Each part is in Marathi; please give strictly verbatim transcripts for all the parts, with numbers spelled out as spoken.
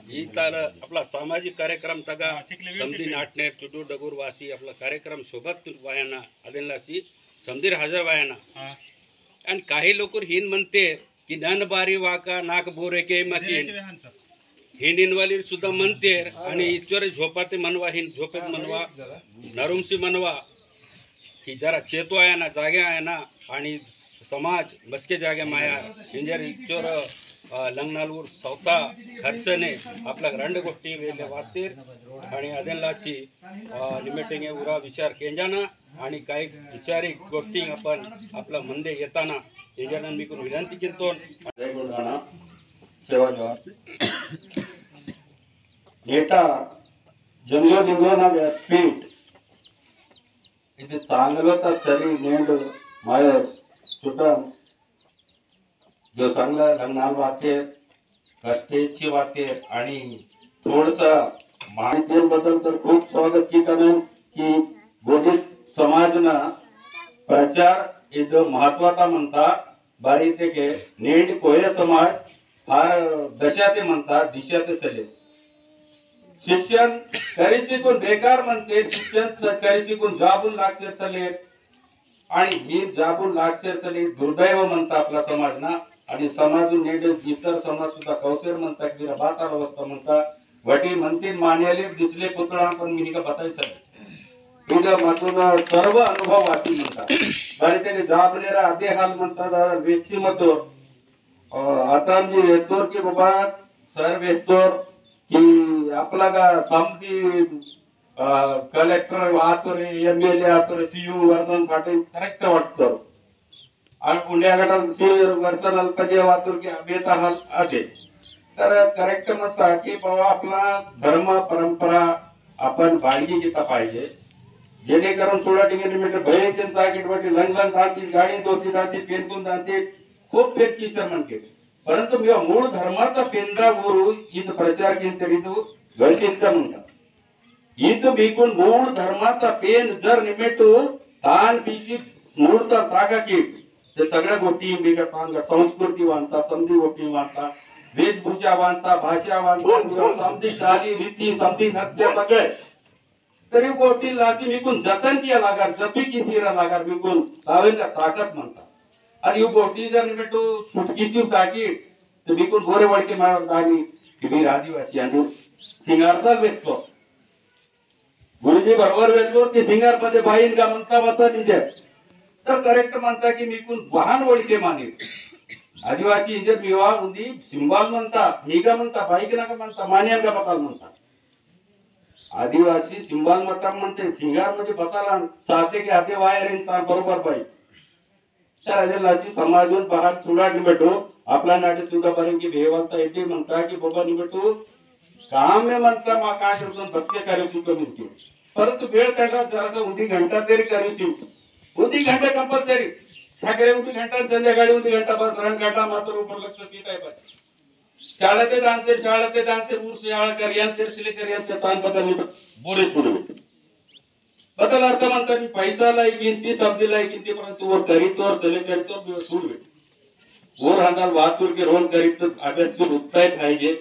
ही तर आपला सामाजिक कार्यक्रम तगा समधी नाटणे चुडू डगूर वासी आपला कार्यक्रम सोबत वायाना आदिलासी समधीर हजर वायाना आणि काही लोक हिन म्हणते की नन बारी वाका नाक बोरे के मतीन हिन इनवाली सुद्धा म्हणते आणि ईश्वर झोपाते मनवा हिन झोपेत मनवा नरुंसी मनवा की जरा चेतो आहे ना जागे आहे ना आणि समाज बसके जागे माया हिंजर ईश्वर लग्नालूर सवता खर्चने आपल्या रंड गोष्टी वेगळे वाटतील आणि अदेलाशी लिमिटिंग उरा विचार केंजाना आणि काही विचारिक गोष्टी आपण आपला मंदे येताना याच्यानं मी कोण विनंती करतो सेवा जवाब डेटा जंगल दिगोना व्यासपीठ इथे चांगलं तर सरी नेंड मायस सुटम जो चांगला लग्नाल वाटते कष्टेची वाटते आणि थोडसा माहितीबद्दल तर खूप स्वागत की करेन की बोधित समाजना प्रचार इथं महत्वाचा म्हणता बारी ते के नेंड कोय समाज फार दशा ते म्हणता दिशा ते सले शिक्षण करी शिकून बेकार म्हणते शिक्षण करी शिकून जाबून लागसेर सले आणि ही जाबून लागसेर सले दुर्दैव म्हणता आपला समाज ना आणि समाजून नेट इतर समाज सुद्धा कौशेर म्हणता की बात अवस्था म्हणता वटी म्हणतील मान्याले दिसले पुतळा पण मी का बतायचं इथं मातून सर्व अनुभव वाटी म्हणतात आणि त्याने जाबलेला आदे हाल म्हणतात व्यक्ती मतो आता मी वेतोर की बाबा सर वेतोर की आपला का समधी कलेक्टर आतोरे एम एल ए आतोरे सीयू वर्षन पाटील करेक्ट वाटतं आणि पुण्या गटात सीयू वर्षन अल्पजे वातोर की बेता हाल आदे तर करेक्ट म्हणता की बाबा आपला धर्म परंपरा आपण बाळगी घेता पाहिजे जेणेकरून थोडा ठिकाणी मीटर भयचे साकीट वाटी लंगलन जाती गाडी दोती जाती पेंतून जाते खूप पेटकी सर म्हणते परंतु मी मूळ धर्माचा पेंद्रा गुरु इथं प्रचार केला तरी तो वैशिष्ट्य म्हणतात इथं बिकून मूळ धर्माचा पेन जर निमेटू तान बिशी मूळचा तागा की ते सगळ्या गोष्टी बिका तांगा संस्कृती वांता समधी गोष्टी वांता वेशभूषा वांता भाषा वांता समधी चाली रीती समधी नृत्य सगळे तरी गोष्टी लासी विकून जतन किया लागार जपी की सिरा लागार विकून लावेंद्र ताकद म्हणतात आणि गोष्टी जर निमेटू सुटकीशी ताकी तर विकून बोरे वडके मारत आणि मी आदिवासी आणि सिंगारचा वेचतो गुरुजी बरोबर वेचतो की सिंगार मध्ये बाईन का म्हणता बसा निजे तर करेक्ट म्हणता की विकून वाहन वडके माने आदिवासी इंजर विवाह उंदी सिंबाल म्हणता मीगा म्हणता बाईक नका म्हणता मान्यान का बकाल म्हणता आदिवासी सिंबाल मता म्हणते सिंगार मध्ये बताला साथे के हाते वायर इंसान बरोबर बाई तर आदिवासी समाजून बाहेर चुडा निबटो आपला नाटे सुद्धा पर्यंत की भेवंता येते म्हणता की बाबा निबटो काम में म्हणता मा काय करतो बसके कार्य सुद्धा म्हणते परंतु वेळ काढा जरा उदी घंटा तरी करू शिव उदी घंटा कंपल्सरी सगळे उदी घंटा संध्याकाळी उदी घंटा बस रण काटा मात्र ऊपर लक्ष की काय पाहिजे शाळेत जाणते शाळेत जाणते ऊर शाळा करियांते सिले करियांते तान बदल बोरे सुरू बदल अर्थ म्हणता मी पैसा लाई किंती शब्द लाई किंती परंतु वो करीतो और चले करतो सुरू वर हाताल वाहतूक के रोल करीत अभ्यास करून उत्साह पाहिजे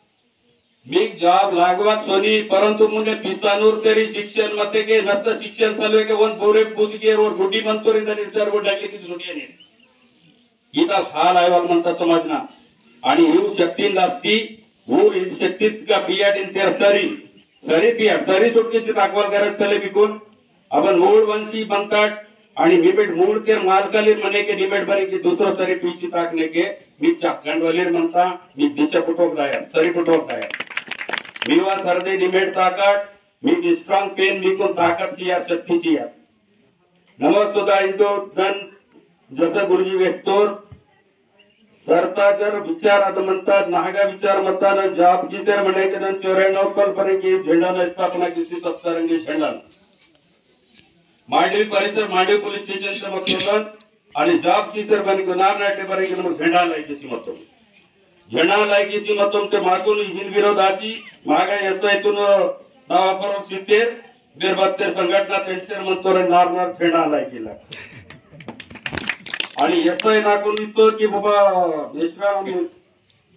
मी जॉब लागवा सोनी परंतु मुने पिसानूर तरी शिक्षण मते के नस्त शिक्षण चालू के वन बोरे पुसके और गुडी मंतोरी तरी चार गो टाकली की सोडी ने गीता हाल आयवाल म्हणता समाजना आणि ही शक्ती लागती वो इस शक्तीत का बियाडीन तेर सरी सरी बिया सरी सुटकेची दाखवाल करत चले बिकून आपण मूळ वंशी बनतात आणि निमेट मूळ तेर मालकालीर म्हणे के निमेट बरे की दुसरा सरी पीची ताकने के मी चाकंडवलीर म्हणता मी दिशा पुटोक दाया सरी पुटोक दाया मीवा सरदे निमेट ताकत मी स्ट्रॉंग पेन बिकून ताकत सिया शक्ती सिया नमस्कार इंदो दन जसं गुरुजी व्यक्तोर सरता जर विचार आता म्हणतात नागा विचार म्हणताना जॉब की तर म्हणायचे ना चौऱ्याण्णव कल्पने की झेंडा स्थापना किसी सत्तरंगी झेंडा मांडवी परिसर मांडवी पोलीस स्टेशनचं मत आणि जॉब की तर बनी गुनार नाट्य बरे की मग झेंडा लायकीची मत झेंडा लायकीची मत ते मागून हिन विरोधाची मागा येतून नावापर सित्तेर बीरबत्तेर संघटना तेंडसेर म्हणतो रे नार नार झेंडा लायकीला आणि येतोय नाकून इतो की बाबा देशराम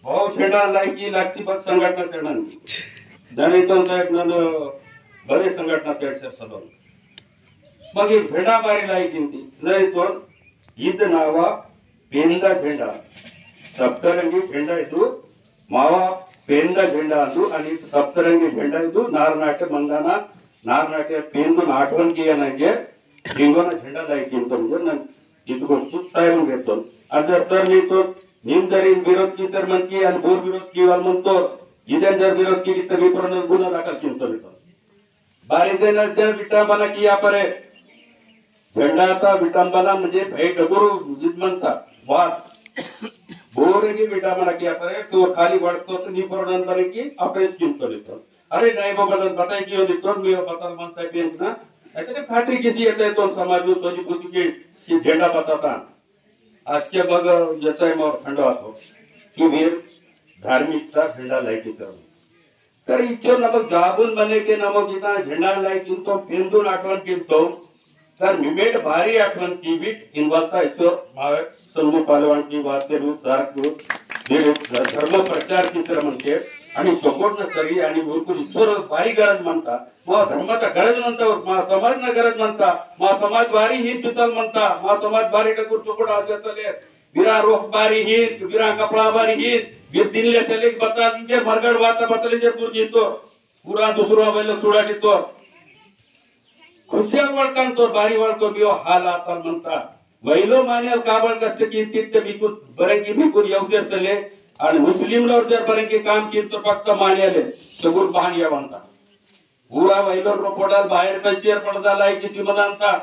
भाव छेड़ा लायकी लागती बस संघटना तेडंगी दणितो साहेब नन बरे संघटना तेड सर सलोन मग भेंडा बारी लायकी नहीं तो इद नावा पेंदा झेंडा सप्तरंगी झेंडा इदु मावा पेंदा झेंडा अंदु आणि सप्तरंगी झेंडा इदु नारनाट्य मंदाना नारनाट्य पेंदू नाटवणगी ನನಗೆ हिंगोना झेंडा लायकी ಅಂತ ನಾನು इतको साहेब घेतो अजर सर मी तो नीम जरी विरोध की सर म्हणती आणि बोर विरोध किंवा म्हणतो इधर जर विरोध केली तर विपरण गुन्हा दाखल किंतो मिळतो बारी देणार जर विटंबना किया परे झेंडाचा विटंबना म्हणजे भेट गुरु म्हणता वाद बोरगी विटंबना किया परे तो खाली वाढतो तर विपरण तरी की अपेस किंतो मिळतो अरे नाही बाबा बताय की होती तो मी बताल म्हणता पेंच ना ऐसे खात्री किसी येते तो समाज में सोची खुशी की की झेंडा बताता आज के बग जैसा है मोर खंडवा तो कि वीर धार्मिकता झेंडा लायकी सर तर इच्छो नमक जाबून बने के नमक इतना झेंडा लायकी तो पेंदून आठवण किंतो तर मिमेट भारी आठवण की बीट इनवालता इच्छो मावे समूह पालवान की बात करू सारखू धर्म प्रचार की सर म्हणते आणि सपोर्ट सगळी आणि भरपूर ईश्वर भारी गरज म्हणता मग धर्माचा गरज म्हणता मा समाज ना गरज म्हणता मा समाज भारी ही पिसल म्हणता मा समाज भारी टकूर चुकट असे चले बिरा रोख बारी ही बिरा कपड़ा बारी ही बिर दिनले चले बता दीजिए मरगड वाता बतले जे पूर जीतो पूरा दुसरो वेलो सुडा जीतो खुशियाल वळकन तो बारी वळको बियो हाल आता म्हणता वैलो मानेल काबळ कष्ट की तित्ते बिकू बरंगी बिकू यवसे चले आणि मुस्लिम लोग जर बरंगी काम की तो फक्त मानेले सगुर बहान यावंता पूरा वैलो रोपोडाल बाहेर पैसेर पडदा लायकी श्रीमदांता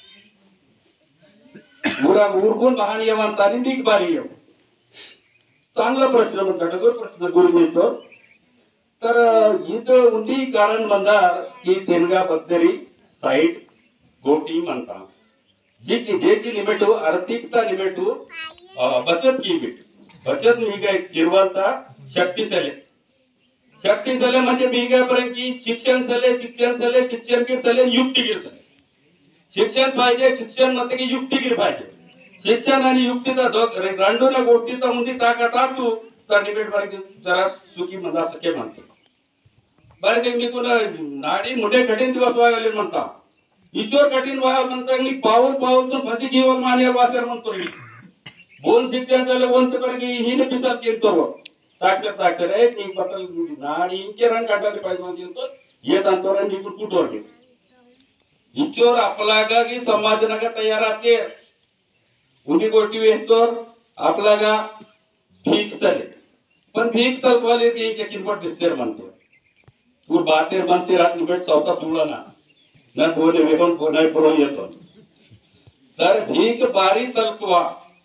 पूरा उरकून बहान यावंता आणि निक बारी येव चांगला प्रश्न म्हणता डगोर प्रश्न गुरु मिळतो तर इथं उंडी कारण मंदार की तेनगा बद्दरी साइट गोटी म्हणता जी की जे की निमेटू आर्थिकता निमेटू बचत की बीट बचत मी किरवालता शक्ती सले शक्ती सले म्हणजे मी काय पर्यंत की शिक्षण सले शिक्षण सले शिक्षण की सले युक्तिगीर सले शिक्षण पाहिजे शिक्षण म्हणते की युक्तिगीर पाहिजे शिक्षण आणि युक्तीचा दोघ रांडूला गोष्टीचा मुंदी ताकद तू तर निमेट पर्यंत जरा सुखी म्हणा सके म्हणते बरं ते मी तुला नाडी मोठे कठीण दिवस व्हायला म्हणता इचोर कठीण व्हायला म्हणता मी पाऊल पाऊल तो फसी जीवन मानेल वासर म्हणतो रे बोल शिक्षण चालले बोलते पर की हिने पिसाल केतो ताक्षर ताक्षर एक नी पतल नाडी इंचे रंग काढले पाहिजे म्हणजे तो येत अंतोर नी कुटोर घे इचोर आपलागा की समाजनागा तयार आते उनी गोटी येतो आपलागा भीक सले पण भीक तलवाले की एक किंमत दिसर म्हणतो पूर बातेर बनते रात निबेट चौथा सुळा ना न बोले वेहन कोणाय पुरो येतो तर भीक बारी तलकवा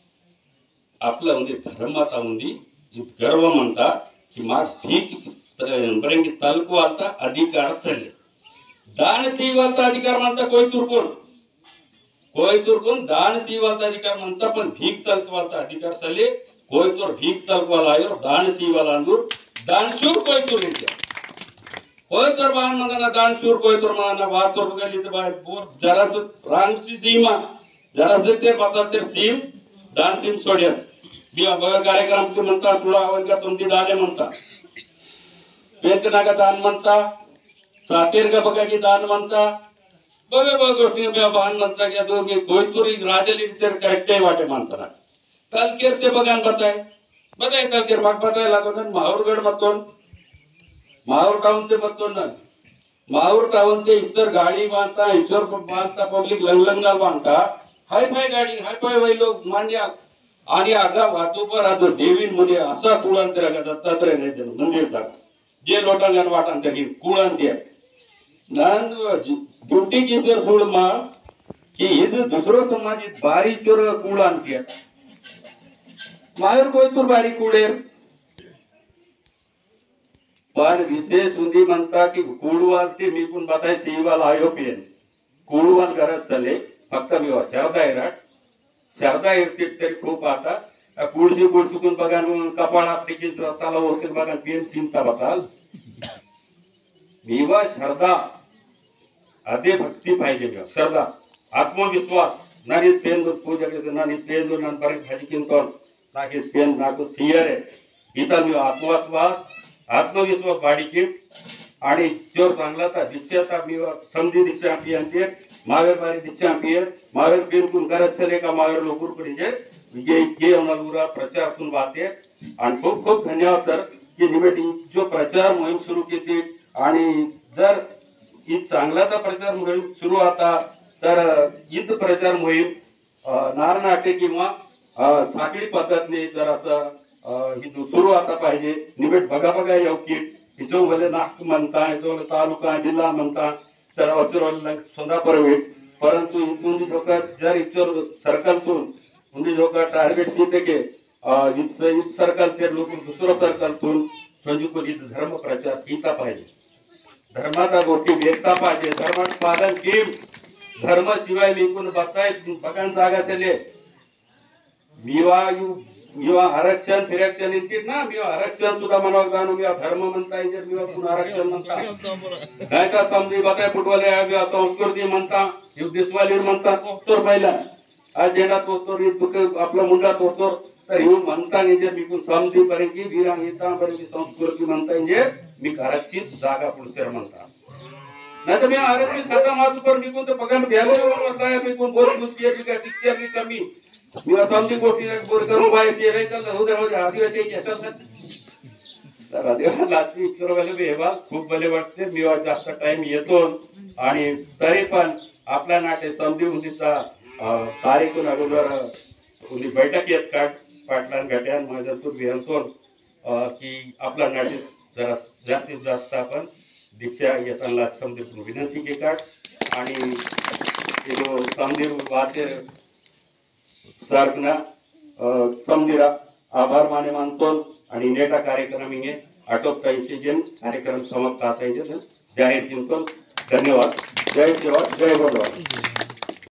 आपला म्हणजे धर्माचा म्हणजे गर्व म्हणता की मा भीक बरेंगी तलकवालता अधिकार सले दान सेवालता अधिकार म्हणता कोई तुरकोन कोई तुरकोन दान सेवालता अधिकार म्हणता पण भीक तलकवालता अधिकार सले कोई तोर भीक तलकवाला आयो दान सेवाला अंदूर दान शूर कोई तुर कोई तोर बान मंगना दान शूर कोई तोर माना बात तोर गली तो बाय बोर जरा से रांग सी सीमा जरा से ते पता ते सीम दान सीम सोडिया बिया बघा कार्यक्रम के म्हणता सुळा अवन का संधी दाले म्हणता वेतनागा दान म्हणता सातेर का बघा की दान म्हणता बघा बघा गोष्टी बिया बान म्हणता की दोघे कोई तुरी राजली तर करेक्ट वाटे म्हणता तलकेर ते बघान बताय बताय तलकेर भाग बताय लागो ना माहूरगड मतोन माहूर टाउन ते मतोन ना माहूर टाउन ते इतर गाडी बांधता इतर बांधता पब्लिक लंगलंगाल बांधता हाय फाय गाडी हाय फाय वै लोक मान्या आणि आगा वाटोपर आदो देवीन मध्ये असा कुळांतर आगा दत्तात्रय नाही देन मंदिर जागा जे लोटांगण वाटांतर की कुळांती नान ड्यूटी की सर सोड मा की इद दुसरो समाजित बारी चोर कुळांती मायर कोई तुर बारी कुळेर पण विशेष उंदी म्हणता की कुळवाल ते मी पण बताय सेवाल आयो पेन कुळवाल गरज चले फक्त मी शारदा इराट शारदा इरतीत तरी खूप आता कुळशी कुळसुकून बघा कपाळ आपली की तला ओळखीत बघा पेन चिंता बसाल विवा शारदा अदे भक्ती पाहिजे मी श्रद्धा आत्मविश्वास नानी पेन पूजा के नानी पेन दो नान पर भाजी किंतोन नाके पेन नाको सियरे इथं मी आत्मविश्वास आत्मविश्वास वाढीची आणि जो चांगला था दीक्षा मी समधी दीक्षा आपली आणते मावेर बारी दीक्षा आपली मावेर बिलकुल गरज चले का मावेर लोकूर पडीचे ये ये उन्हाळा प्रचार करून बाते आणि खूप खूप धन्यवाद सर की निमित्त जो प्रचार मोहीम सुरू केली आणि जर ही चांगलाचा प्रचार मोहीम सुरू आता तर ईद प्रचार मोहीम नारनाटे किंवा साखळी पद्धतीने जर असं ही सुरू आता पाहिजे निमित्त बघा बघा योग्य जो भले नाक म्हणता जो तालुका जिल्हा म्हणता तर अचुरवला सुद्धा परवे परंतु इथून जो जर इचर सर्कलतून म्हणजे जो टार्गेट देते की इस सर्कल ते लोक दुसरं सर्कलतून संजुकोली धर्म प्रचार केला पाहिजे धर्माचा गोष्टी एकता पाहिजे धर्मात पालन की धर्म शिवाय निघून बघताय बघान जागा असेल मिवा मिवा आरक्षण फिरक्षण येतील ना मिवा आरक्षण सुद्धा म्हणावं जाणू मिवा धर्म म्हणता येईल मिवा पुन्हा आरक्षण म्हणता काय का समजी बताय फुटवाले मिवा संस्कृती म्हणता युद्धस्वाली म्हणता तोर पहिला आज जेडा तोर आपला मुंडा तोर तर येऊन म्हणता म्हणजे मी समजी पर्यंत की विरांगीता पर्यंत संस्कृती म्हणता म्हणजे मी आरक्षित जागा पुढचे म्हणता नहीं तो मैं आरक्षित खाता मातु पर मी कोणतं पगार घ्यायला म्हणता आहे मी कोण बहुत मुश्किल आहे का शिक्षा की कमी मी समजी गोष्टी बोल करून पाहिजे रे चल हो दे हो दे आदिवासी की चल तर आदिवासी लाची विचारवाले बेवा खूप भले वाटते मी जास्त टाइम येतो आणि तरी पण आपल्या नाटे समधी उंदीचा तारीख अगोदर उंदी बैठक येत काढ पाटलान घट्यान माझ्यातून विहंतोन की आपल्या नाटे जरा जास्तीत जास्त आपण दीक्षा येताना समधी विनंती के काढ आणि जो समधी वाते सारखना समधीरा आभार माने मानतो आणि नेटा कार्यक्रम हिंगे आटोपता इच्छे जेन कार्यक्रम समाप्त आता जाहीर किंतु धन्यवाद जय सेवा जय भगवान।